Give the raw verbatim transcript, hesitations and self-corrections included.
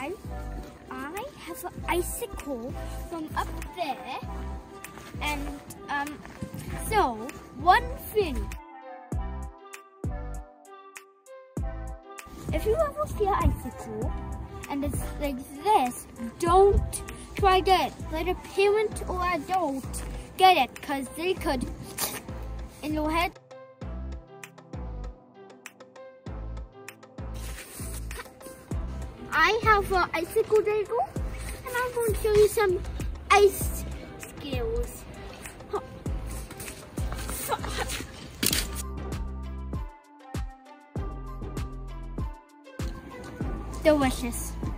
guys, I have an icicle from up there, and um, so one thing. If you ever see an icicle and it's like this, don't try get it. Let a parent or adult get it, because they could in your head. I have an icicle bagel, and I'm going to show you some ice skills. Delicious.